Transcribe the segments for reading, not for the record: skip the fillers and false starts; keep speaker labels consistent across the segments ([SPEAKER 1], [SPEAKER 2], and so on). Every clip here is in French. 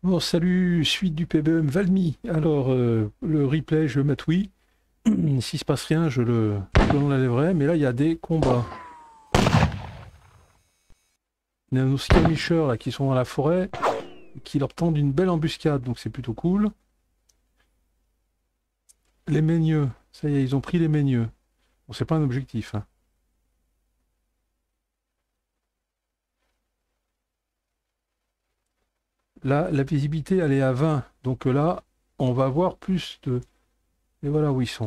[SPEAKER 1] Bon, salut, suite du PBM Valmy. Alors, le replay, je vais mettre oui. S'il se passe rien, je l'enlèverai. Mais là, il y a des combats. Il y a nos skirmishers là, qui sont dans la forêt, qui leur tendent une belle embuscade, donc c'est plutôt cool. Les Meigneux, ça y est, ils ont pris les Meigneux. Bon, c'est pas un objectif, hein. Là, la visibilité, elle est à 20. Donc là, on va voir plus de... Et voilà où ils sont.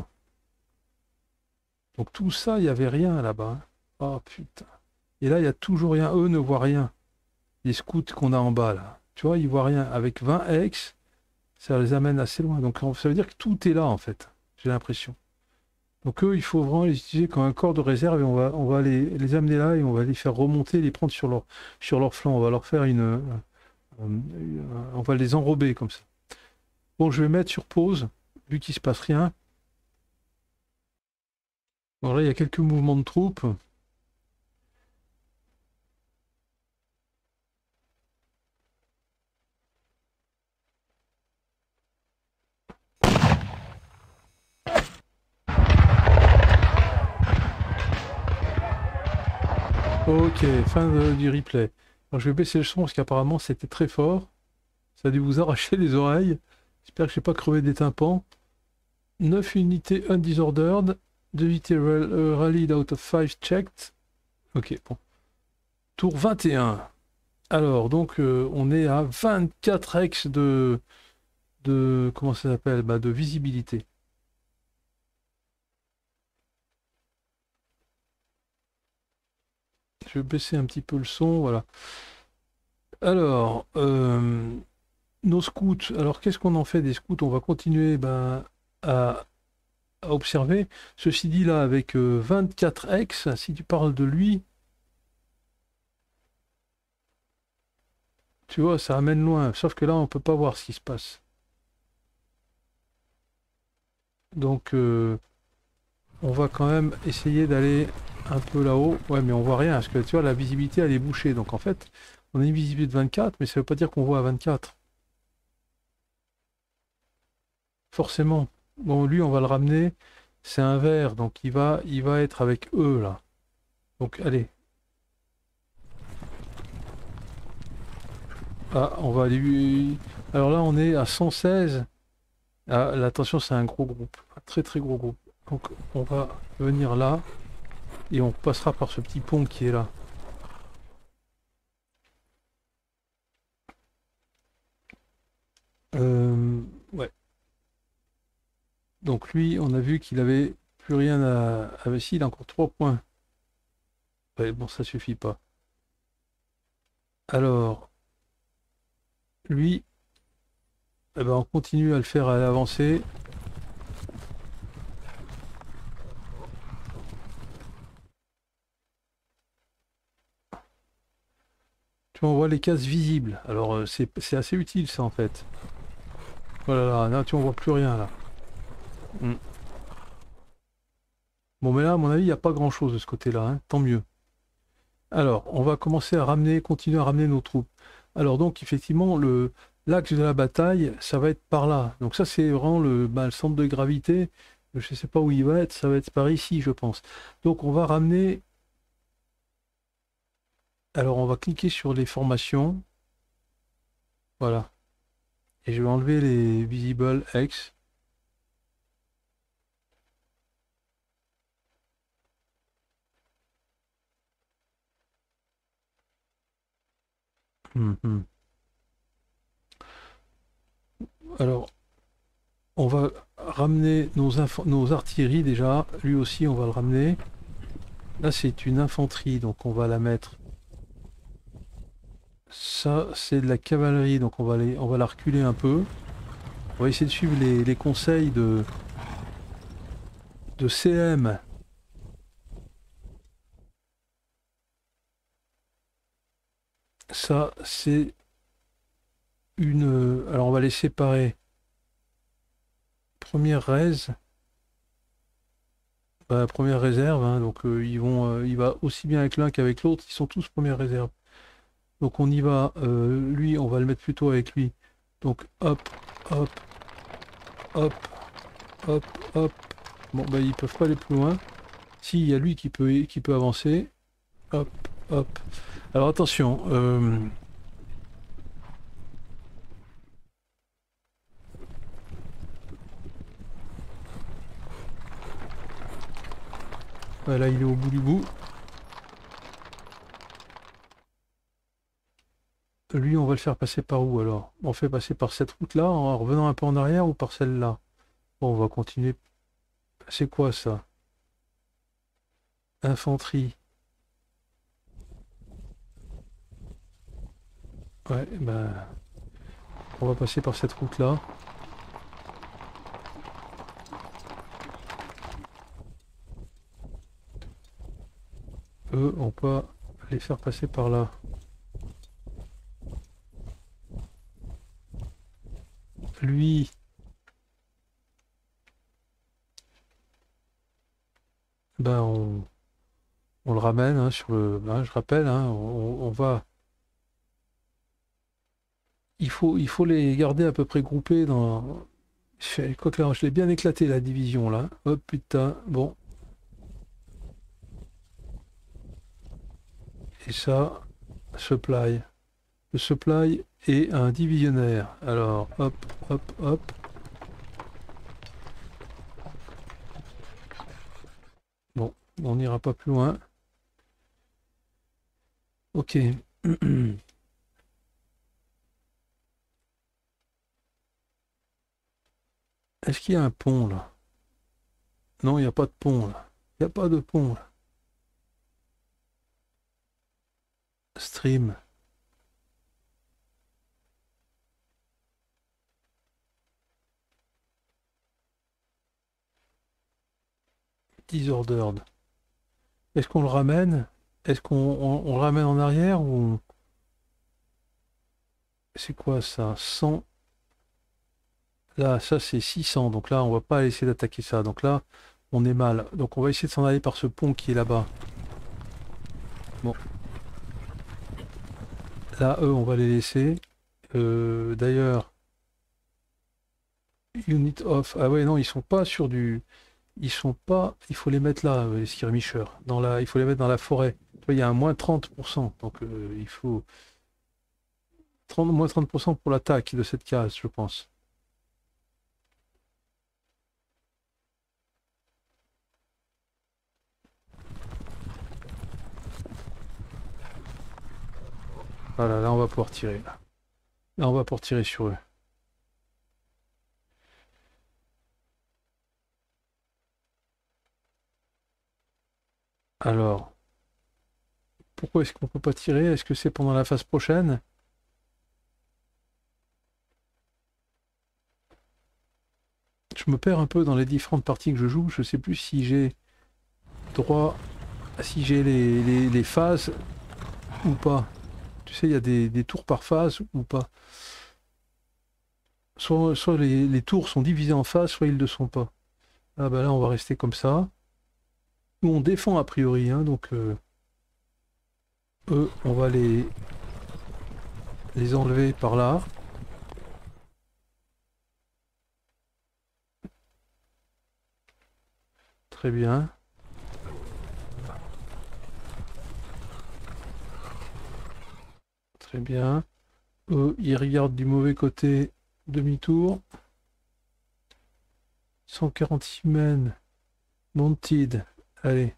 [SPEAKER 1] Donc tout ça, il n'y avait rien là-bas, hein. Oh putain. Et là, il n'y a toujours rien. Eux ne voient rien. Les scouts qu'on a en bas là. Tu vois, ils voient rien. Avec 20 ex, ça les amène assez loin. Donc ça veut dire que tout est là en fait. J'ai l'impression. Donc eux, il faut vraiment les utiliser comme un corps de réserve et on va les amener là et on va les faire remonter, les prendre sur leur flanc. On va leur faire on va les enrober comme ça. Bon, je vais mettre sur pause, vu qu'il se passe rien. Bon, là, il y a quelques mouvements de troupes. Ok, du replay. Alors, je vais baisser le son parce qu'apparemment c'était très fort. Ça a dû vous arracher les oreilles. J'espère que je n'ai pas crevé des tympans. 9 unités undisordered. 2 unités rallied out of 5 checked. Ok, bon. Tour 21. Alors, donc, on est à 24 ex de comment ça s'appelle? Bah, de visibilité. Je vais baisser un petit peu le son, voilà. Alors, nos scouts. Alors, qu'est-ce qu'on en fait des scouts? On va continuer ben, à observer. Ceci dit, là, avec 24 ex, si tu parles de lui, tu vois, ça amène loin. Sauf que là, on peut pas voir ce qui se passe. Donc, on va quand même essayer d'aller un peu là-haut. Ouais, mais on voit rien, parce que tu vois, la visibilité, elle est bouchée. Donc, en fait, on a une visibilité de 24, mais ça veut pas dire qu'on voit à 24. Forcément. Bon, lui, on va le ramener. C'est un vert, donc il va être avec eux, là. Donc, allez. Ah, on va lui... Alors là, on est à 116. Ah, là, attention, c'est un gros groupe. Un très, très gros groupe. Donc, on va venir là. Et on passera par ce petit pont qui est là. Ouais. Donc lui, on a vu qu'il avait plus rien à... Ah bah si, il a encore 3 points. Ouais, bon, ça suffit pas. Alors, lui, eh ben, on continue à le faire à l'avancer. Tu vois, on voit les cases visibles. Alors, c'est assez utile ça en fait. Voilà, là, tu on voit plus rien là. Mm. Bon, mais là, à mon avis, il n'y a pas grand-chose de ce côté-là, hein. Tant mieux. Alors, on va commencer à ramener, continuer à ramener nos troupes. Alors donc, effectivement, l'axe de la bataille, ça va être par là. Donc ça, c'est vraiment le centre de gravité. Je ne sais pas où il va être, ça va être par ici, je pense. Donc on va ramener... Alors on va cliquer sur les formations. Voilà. Et je vais enlever les Visible X. Mhm. Alors, on va ramener nos artilleries déjà. Lui aussi, on va le ramener. Là, c'est une infanterie, donc on va la mettre. Ça, c'est de la cavalerie, donc on va la reculer un peu. On va essayer de suivre les conseils de CM. Ça, c'est une... Alors, on va les séparer. Première raise. Bah, première réserve, hein, donc il va aussi bien avec l'un qu'avec l'autre. Ils sont tous première réserve. Donc on y va. Lui, on va le mettre plutôt avec lui. Donc hop, hop, hop, hop, hop. Bon bah ils peuvent pas aller plus loin. Si, il y a lui qui peut avancer. Hop, hop. Alors attention. Voilà, il est au bout du bout. Lui, on va le faire passer par où alors? On fait passer par cette route-là en revenant un peu en arrière ou par celle-là? Bon, on va continuer. C'est quoi ça? Infanterie. Ouais, ben, on va passer par cette route-là. Eux, on peut les faire passer par là. Lui, ben on le ramène hein, sur le. Ben, je rappelle, hein, on va. Il faut les garder à peu près groupés dans. Quoi que là, je l'ai bien éclaté la division là. Oh putain, bon. Et ça, supply. Le supply est un divisionnaire. Alors, hop, hop, hop. Bon, on n'ira pas plus loin. Ok. Est-ce qu'il y a un pont là? Non, il n'y a pas de pont là. Il n'y a pas de pont là. Stream. Disordered. Est-ce qu'on le ramène? Est-ce on le ramène en arrière ou... C'est quoi ça? 100. Là, ça c'est 600. Donc là, on va pas essayer d'attaquer ça. Donc là, on est mal. Donc on va essayer de s'en aller par ce pont qui est là-bas. Bon. Là, eux, on va les laisser. D'ailleurs, unit off. Ah ouais, non, ils sont pas sur du... Ils sont pas... Il faut les mettre là, les skirmishers. Il faut les mettre dans la forêt. Tu vois, il y a un moins 30%. Donc il faut... moins 30% pour l'attaque de cette case, je pense. Voilà, là on va pouvoir tirer. Là on va pouvoir tirer sur eux. Alors, pourquoi est-ce qu'on peut pas tirer? Est-ce que c'est pendant la phase prochaine? Je me perds un peu dans les différentes parties que je joue. Je sais plus si j'ai droit, si j'ai les phases ou pas. Tu sais, il y a des tours par phase ou pas. Soit les tours sont divisés en phases, soit ils ne le sont pas. Ah bah là, on va rester comme ça. Nous, on défend a priori, hein, donc eux, on va les enlever par là. Très bien. Très bien. Eux, ils regardent du mauvais côté, demi-tour. 146 men. Mounted. Allez.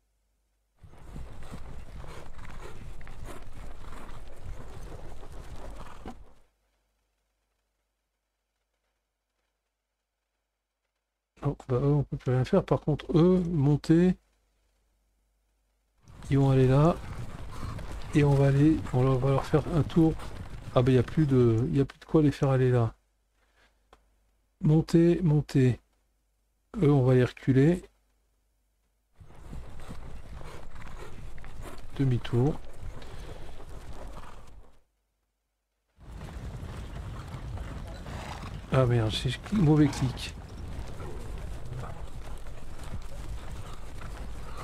[SPEAKER 1] Oh, bah eux, on peut plus rien faire. Par contre, eux, monter. Ils vont aller là. Et on va leur faire un tour. Ah bah il n'y a plus de quoi les faire aller là. Monter, monter. Eux, on va les reculer. Demi-tour. Ah merde, c'est mauvais clic.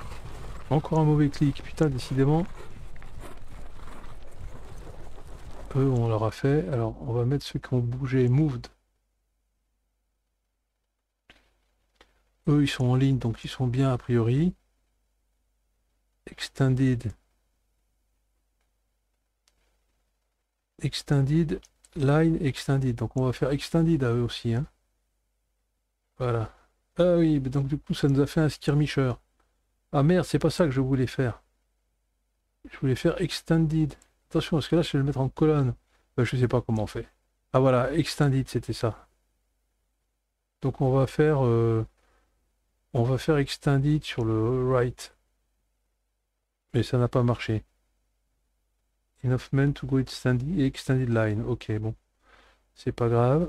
[SPEAKER 1] Encore un mauvais clic, putain, décidément. Eux, on leur a fait. Alors, on va mettre ceux qui ont bougé, moved. Eux, ils sont en ligne, donc ils sont bien a priori. Extended. Extended. Line extended. Donc, on va faire extended à eux aussi. Hein. Voilà. Ah oui, donc du coup, ça nous a fait un skirmisher. Ah merde, c'est pas ça que je voulais faire. Je voulais faire extended. Attention, parce que là, je vais le mettre en colonne. Je sais pas comment on fait. Ah voilà, extended, c'était ça. Donc on va faire extended sur le right. Mais ça n'a pas marché. Enough men to go extended line. Ok, bon. C'est pas grave.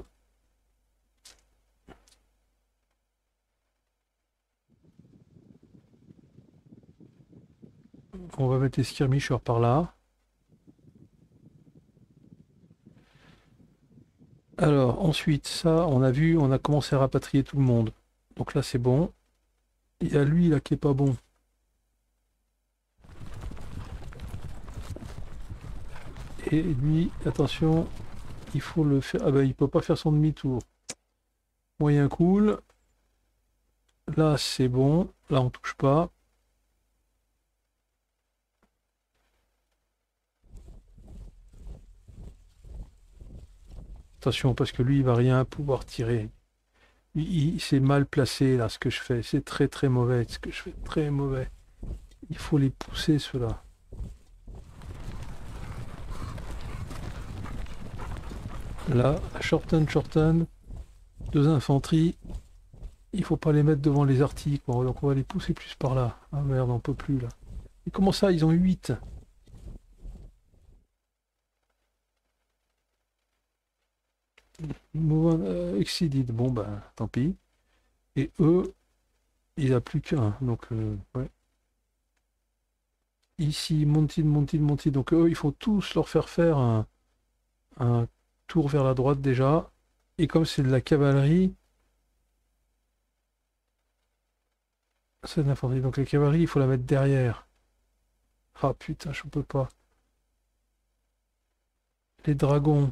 [SPEAKER 1] On va mettre les skirmishers par là. Alors, ensuite, ça, on a vu, on a commencé à rapatrier tout le monde. Donc là, c'est bon. Il y a lui, là, qui est pas bon. Et lui, attention, il faut le faire. Ah bah, il peut pas faire son demi-tour. Moyen cool. Là, c'est bon. Là, on touche pas. Attention, parce que lui, il va rien pouvoir tirer. C'est mal placé, là, ce que je fais. C'est très, très mauvais. Ce que je fais, très mauvais. Il faut les pousser, ceux-là. Là, shorten, shorten. Deux infanteries. Il faut pas les mettre devant les artilleries, quoi. Donc, on va les pousser plus par là. Ah merde, on peut plus, là. Et comment ça, ils ont 8? Exceeded. Bon, ben, tant pis. Et eux, il n'y a plus qu'un. Donc, ouais. Ici, Mounted, Mounted, Mounted. Donc, eux, il faut tous leur faire faire un tour vers la droite déjà. Et comme c'est de la cavalerie, c'est de l'infanterie. Donc, la cavalerie, il faut la mettre derrière. Ah putain, je peux pas. Les dragons,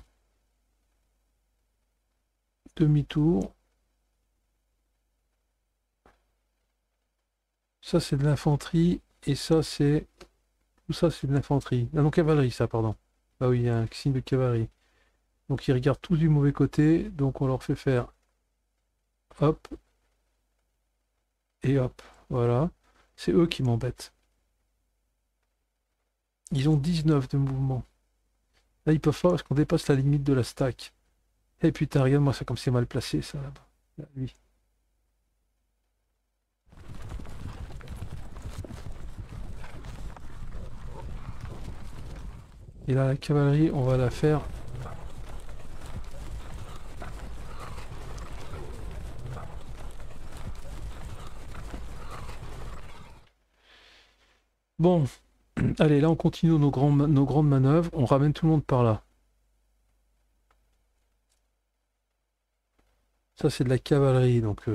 [SPEAKER 1] demi-tour. Ça, c'est de l'infanterie. Et ça, c'est. Tout ça, c'est de l'infanterie. Ah non, cavalerie, ça, pardon. Ah oui, il y a un signe de cavalerie. Donc, ils regardent tous du mauvais côté. Donc, on leur fait faire hop et hop. Voilà. C'est eux qui m'embêtent. Ils ont 19 de mouvement. Là, ils peuvent pas parce qu'on dépasse la limite de la stack. Eh putain, regarde-moi ça comme c'est mal placé, ça, là-bas. Là, lui. Et là, la cavalerie, on va la faire. Bon, allez, là, on continue nos grandes manœuvres. On ramène tout le monde par là. Ça, c'est de la cavalerie, donc...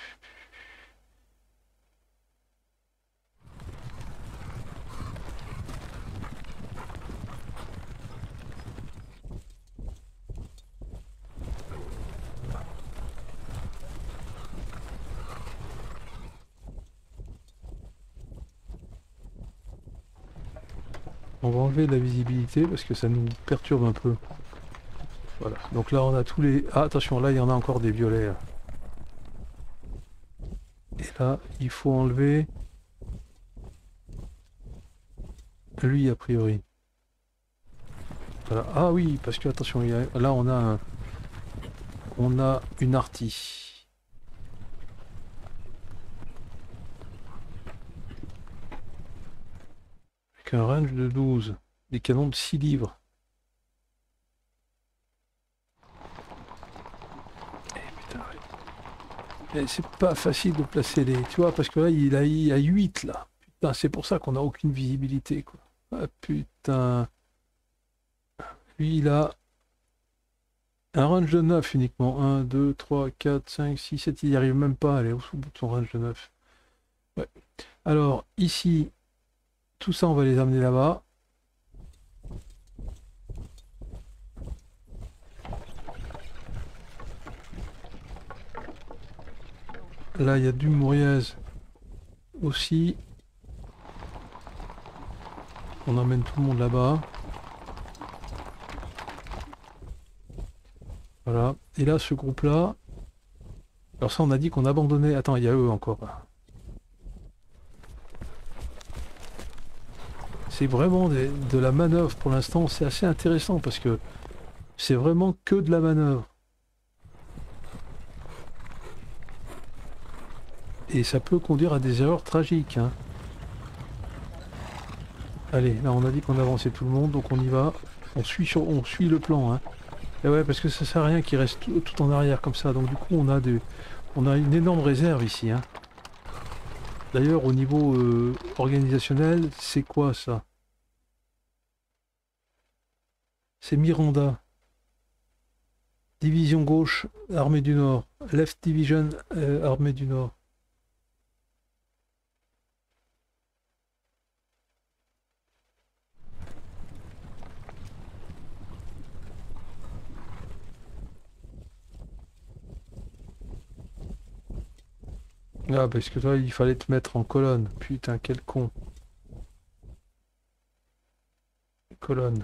[SPEAKER 1] on va enlever de la visibilité parce que ça nous perturbe un peu. Voilà, donc là, on a tous les... Ah, attention, là, il y en a encore des violets. Là. Et là, il faut enlever... Lui, a priori. Voilà. Ah oui, parce que, attention, là, on a une artie. Avec un range de 12. Des canons de 6 livres. Eh putain, ouais. C'est pas facile de placer les... Tu vois, parce que là, il a 8, là. Putain, c'est pour ça qu'on n'a aucune visibilité, quoi. Ah putain. Lui, il a un range de 9 uniquement. 1, 2, 3, 4, 5, 6, 7. Il n'y arrive même pas à aller au bout de son range de 9. Ouais. Alors, ici, tout ça, on va les amener là-bas. Là, il y a du Mouriez aussi. On emmène tout le monde là-bas. Voilà. Et là, ce groupe-là... Alors ça, on a dit qu'on abandonnait... Attends, il y a eux encore. C'est vraiment de la manœuvre pour l'instant. C'est assez intéressant parce que c'est vraiment que de la manœuvre. Et ça peut conduire à des erreurs tragiques, hein. Allez, là on a dit qu'on avançait tout le monde, donc on y va. On suit le plan, hein. Et ouais, parce que ça sert à rien qu'il reste tout en arrière comme ça. Donc du coup on a une énorme réserve ici, hein. D'ailleurs au niveau organisationnel, c'est quoi ça? C'est Miranda. Division gauche, armée du Nord. Left Division, armée du Nord. Ah, parce que toi, il fallait te mettre en colonne. Putain, quel con. Colonne.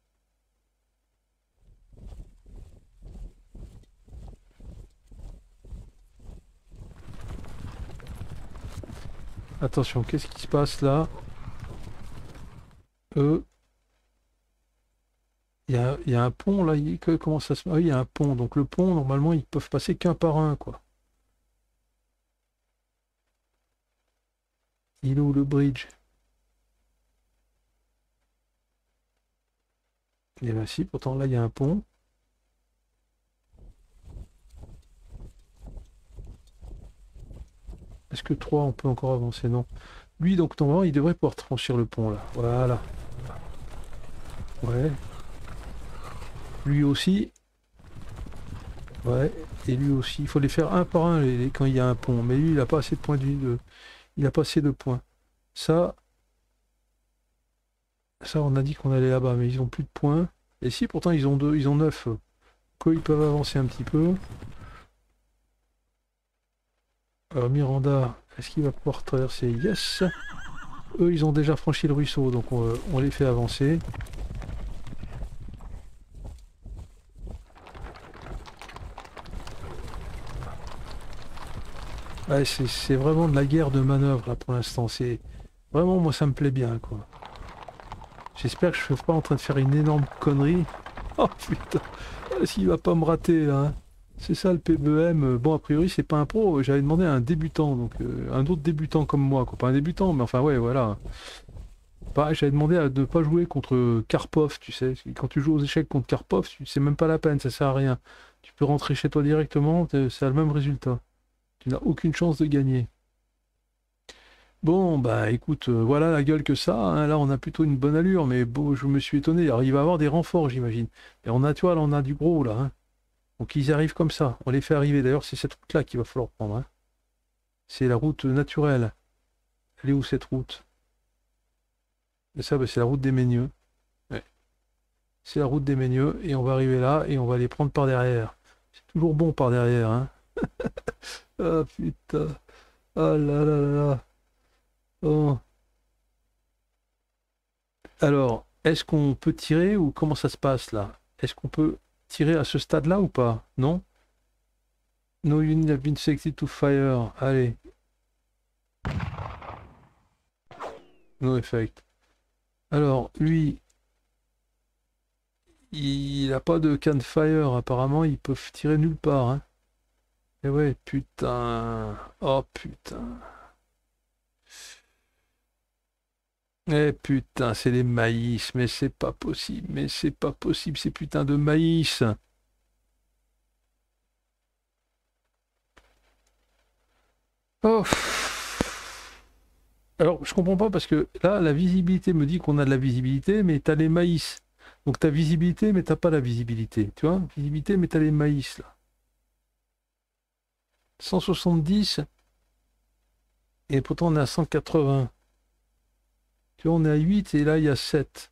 [SPEAKER 1] Attention, qu'est-ce qui se passe là? Eux, il y a un pont là. Comment ça se... Ah, oui, il y a un pont. Donc le pont, normalement, ils peuvent passer qu'un par un, quoi. Il est où le bridge? Eh bien si, pourtant là, il y a un pont. Est-ce que 3 on peut encore avancer? Non. Lui, donc, normalement, il devrait pouvoir franchir le pont, là. Voilà. Ouais. Lui aussi. Ouais. Et lui aussi. Il faut les faire un par un quand il y a un pont. Mais lui, il n'a pas assez de points Il n'a pas assez de points. Ça, ça, on a dit qu'on allait là-bas, mais ils ont plus de points. Et si, pourtant, ils ont 9. Ils peuvent avancer un petit peu. Alors, Miranda, est-ce qu'il va pouvoir traverser? Yes! Eux, ils ont déjà franchi le ruisseau, donc on les fait avancer. Ouais, c'est vraiment de la guerre de manœuvre, là, pour l'instant. C'est vraiment, moi, ça me plaît bien, quoi. J'espère que je ne suis pas en train de faire une énorme connerie. Oh, putain! S'il va pas me rater, là, hein. C'est ça le PBM. Bon, a priori, c'est pas un pro. J'avais demandé à un débutant, donc un autre débutant comme moi, quoi. Pas un débutant, mais enfin, ouais, voilà. Pareil, j'avais demandé à ne pas jouer contre Karpov, tu sais. Quand tu joues aux échecs contre Karpov, c'est même pas la peine, ça sert à rien. Tu peux rentrer chez toi directement, c'est le même résultat. Tu n'as aucune chance de gagner. Bon, bah écoute, voilà la gueule que ça, hein. Là, on a plutôt une bonne allure, mais bon, je me suis étonné. Alors, il va y avoir des renforts, j'imagine. Et on a, tu vois, là, on a du gros, là, hein. Donc, ils arrivent comme ça. On les fait arriver. D'ailleurs, c'est cette route-là qu'il va falloir prendre, hein. C'est la route naturelle. Elle est où cette route? Et ça, bah, c'est la route des Ménieux. Ouais. C'est la route des Ménieux. Et on va arriver là et on va les prendre par derrière. C'est toujours bon par derrière, hein. Ah putain. Ah là là là là. Oh. Alors, est-ce qu'on peut tirer ou comment ça se passe là? Est-ce qu'on peut tirer à ce stade-là ou pas? Non? No unit have been selected to fire. Allez, no effect. Alors, lui, il n'a pas de can fire. Apparemment, ils peuvent tirer nulle part, hein. Et ouais, putain. Oh putain. Eh putain, c'est les maïs. Mais c'est pas possible. Mais c'est pas possible, ces putains de maïs. Oh. Alors, je comprends pas parce que là, la visibilité me dit qu'on a de la visibilité, mais t'as les maïs. Donc t'as visibilité, mais t'as pas la visibilité. Tu vois? Visibilité, mais t'as les maïs là. 170 et pourtant on est à 180. Tu vois, on est à 8 et là il y a 7.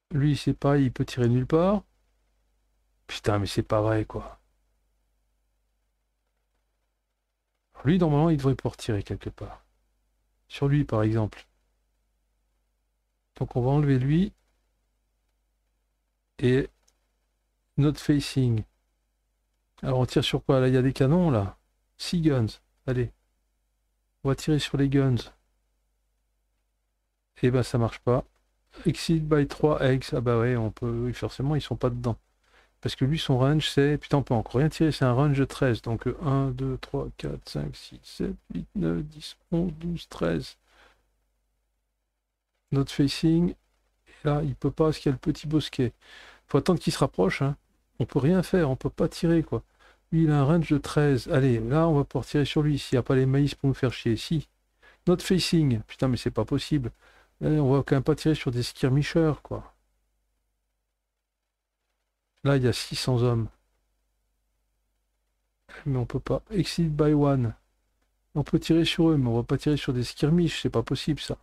[SPEAKER 1] Lui, c'est pareil, il peut tirer nulle part. Putain, mais c'est pas vrai, quoi. Lui, normalement, il devrait pouvoir tirer quelque part. Sur lui, par exemple. Donc, on va enlever lui. Et not facing. Alors, on tire sur quoi? Là, il y a des canons, là. 6 guns. Allez. On va tirer sur les guns. Et ben, ça marche pas. Exceed by 3 eggs. Ah bah ouais, on peut... oui, forcément, ils sont pas dedans. Parce que lui, son range, c'est... Putain, on peut encore rien tirer, c'est un range de 13. Donc 1, 2, 3, 4, 5, 6, 7, 8, 9, 10, 11, 12, 13. Not facing. Et là, il peut pas parce qu'il y a le petit bosquet. Faut attendre qu'il se rapproche. Hein. On peut rien faire, on peut pas tirer, quoi. Lui, il a un range de 13. Allez, là, on va pouvoir tirer sur lui. S'il n'y a pas les maïs pour nous faire chier. Si. Not facing. Putain, mais c'est pas possible. Allez, on va quand même pas tirer sur des skirmishers, quoi. Là, il y a 600 hommes. Mais on peut pas. Exceed by one. On peut tirer sur eux, mais on va pas tirer sur des skirmishes, c'est pas possible ça.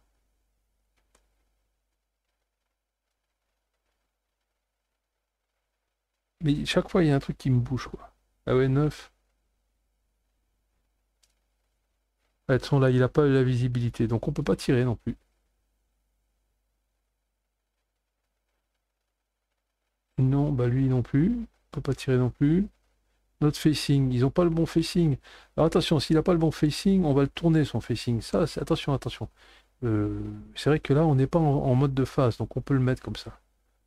[SPEAKER 1] Mais chaque fois, il y a un truc qui me bouge, quoi. Ah ouais, 9. Ah, de son là, il a pas la visibilité, donc on peut pas tirer non plus. Non, bah lui non plus. On peut pas tirer non plus. Notre facing, ils ont pas le bon facing. Alors attention, s'il a pas le bon facing, on va le tourner son facing. Ça, c'est attention, attention. C'est vrai que là, on n'est pas en mode de phase, donc on peut le mettre comme ça.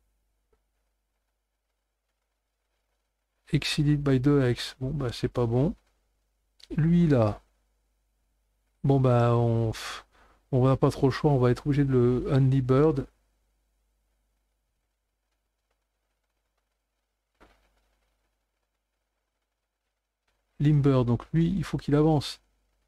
[SPEAKER 1] Exceeded by 2x. Bon, bah c'est pas bon. Lui, là. Bon, bah on va pas trop le choix, on va être obligé de le Only Bird. Limber, donc lui, il faut qu'il avance.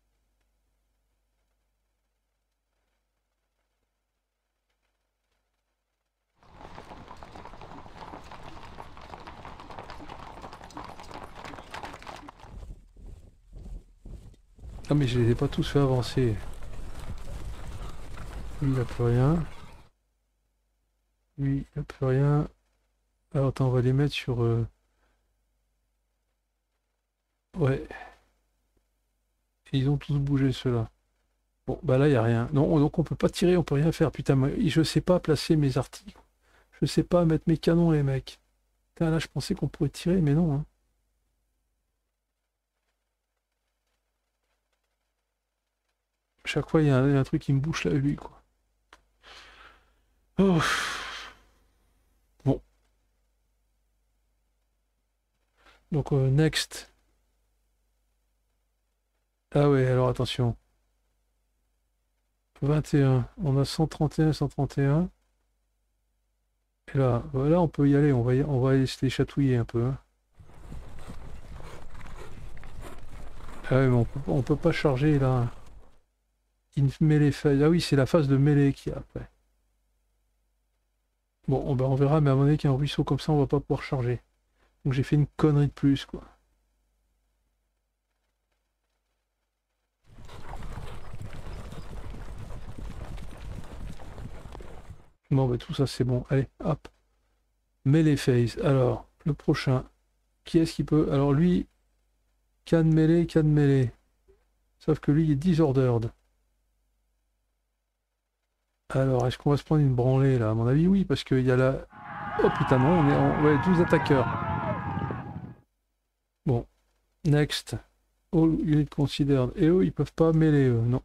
[SPEAKER 1] Ah mais je les ai pas tous fait avancer. Lui, il a plus rien. Lui, il a plus rien. Alors attends, on va les mettre sur... Ouais. Et ils ont tous bougé ceux-là. Bon, bah là, il n'y a rien. Non, donc on peut pas tirer, on peut rien faire. Putain, moi, je sais pas placer mes articles. Je sais pas mettre mes canons, les mecs. Putain, là, je pensais qu'on pourrait tirer, mais non. Hein. Chaque fois, il y a un truc qui me bouche là, lui, quoi. Oh. Bon. Donc, next. Ah ouais, alors attention. 21. On a 131, 131. Et là, voilà, on peut y aller. On va aller se les chatouiller un peu. Hein. Ah ouais, mais on peut pas charger là. In melee phase. Ah oui, c'est la phase de mêlée qu'il y a après. Bon, on verra, mais à mon avis qu'un ruisseau comme ça, on va pas pouvoir charger. Donc j'ai fait une connerie de plus, quoi. Bon, bah tout ça, c'est bon. Allez, hop. Melee phase. Alors, le prochain. Qui est-ce qui peut... Alors lui, can mêlée, can mêlée. Sauf que lui, il est disordered. Alors, est-ce qu'on va se prendre une branlée, là? À mon avis, oui, parce qu'il y a la... Oh putain, non, on est en... Ouais, 12 attaqueurs. Bon, next. All unit considered. Et eux, ils peuvent pas mêler, eux, non.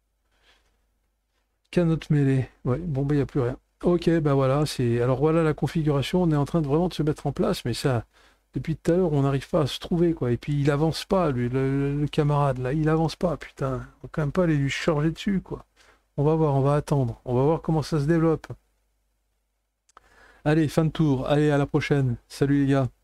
[SPEAKER 1] Cannot mêler. Ouais, bon, bah, il n'y a plus rien. Ok, bah voilà, c'est... Alors voilà la configuration, on est en train de vraiment de se mettre en place, mais ça, depuis tout à l'heure, on n'arrive pas à se trouver, quoi. Et puis, il avance pas, lui, le camarade, là, il avance pas, putain. On va quand même pas aller lui charger dessus, quoi. On va voir, on va attendre. On va voir comment ça se développe. Allez, fin de tour. Allez, à la prochaine. Salut les gars.